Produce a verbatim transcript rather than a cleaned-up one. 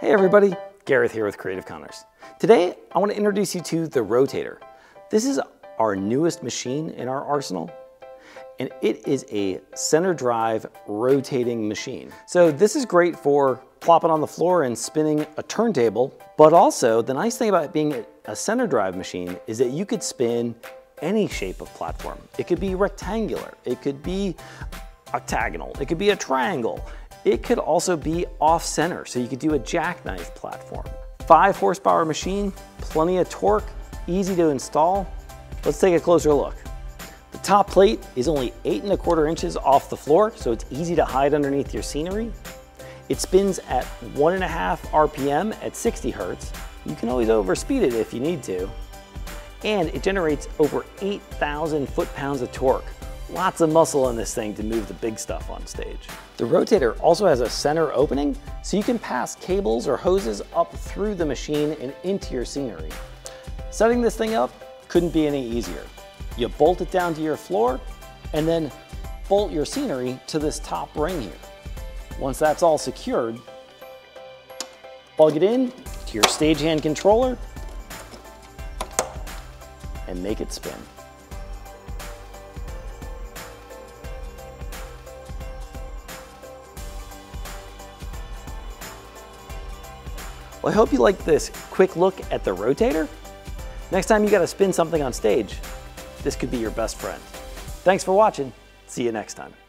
Hey everybody, Gareth here with Creative Counters. Today, I want to introduce you to the Rotator. This is our newest machine in our arsenal, and it is a center drive rotating machine. So this is great for plopping on the floor and spinning a turntable, but also the nice thing about it being a center drive machine is that you could spin any shape of platform. It could be rectangular, it could be octagonal, it could be a triangle. It could also be off center, so you could do a jackknife platform. Five horsepower machine, plenty of torque, easy to install. Let's take a closer look. The top plate is only eight and a quarter inches off the floor, so it's easy to hide underneath your scenery. It spins at one and a half R P M at sixty hertz. You can always overspeed it if you need to. And it generates over eight thousand foot-pounds of torque. Lots of muscle in this thing to move the big stuff on stage. The Rotator also has a center opening, so you can pass cables or hoses up through the machine and into your scenery. Setting this thing up couldn't be any easier. You bolt it down to your floor and then bolt your scenery to this top ring here. Once that's all secured, plug it in to your stagehand controller and make it spin. Well, I hope you liked this quick look at the Rotator. Next time you gotta spin something on stage, this could be your best friend. Thanks for watching. See you next time.